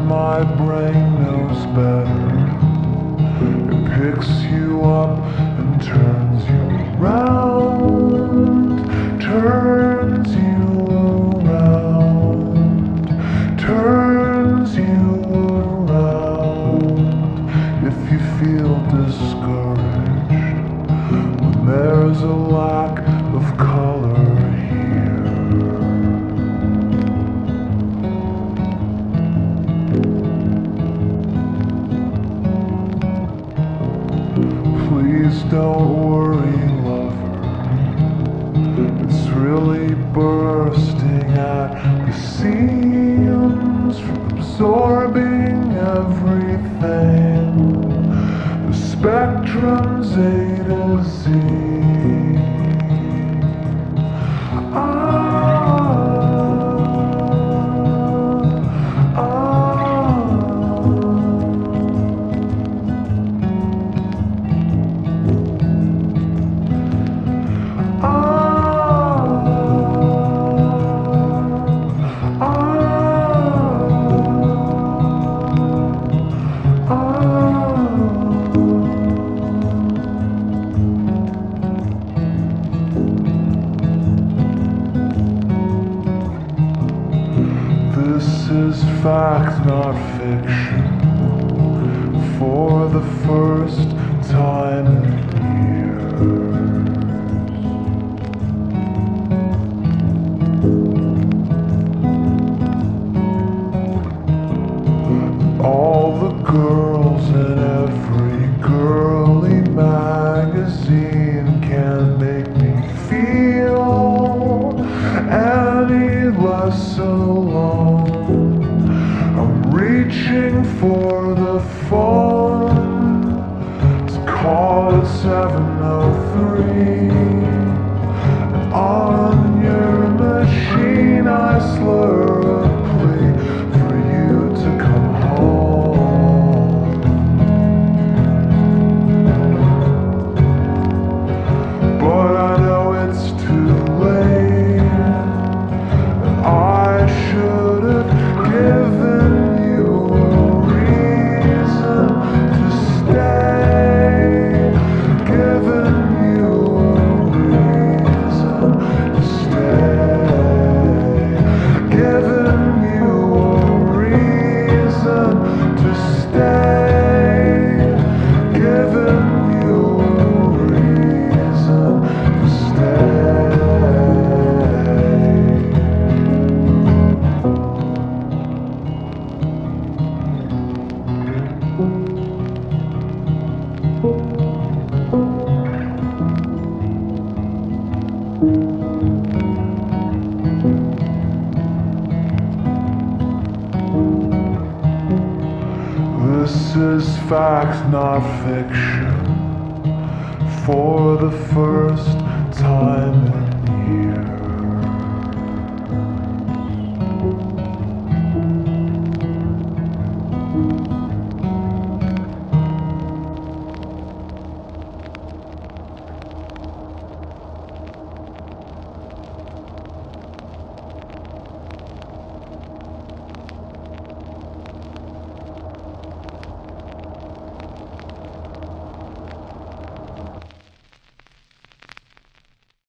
my brain knows better. It picks you up and turns you around, turns you around, turns you around. If you feel discouraged when there's a lack of color here, please don't worry, lover. It's really bursting at the seams from absorbing everything. The spectrum's A to Z. This is fact, not fiction, for the first time in years. All the girls in every girly magazine can't make me feel any less alone. I'm reaching for the phone to call it 703. And on your machine I slur a plea for you to come home. But I know it's too late. I should have given you a reason to stay, given you a reason to stay, given you a reason to stay, given you a reason to stay. This is fact, not fiction, for the first time.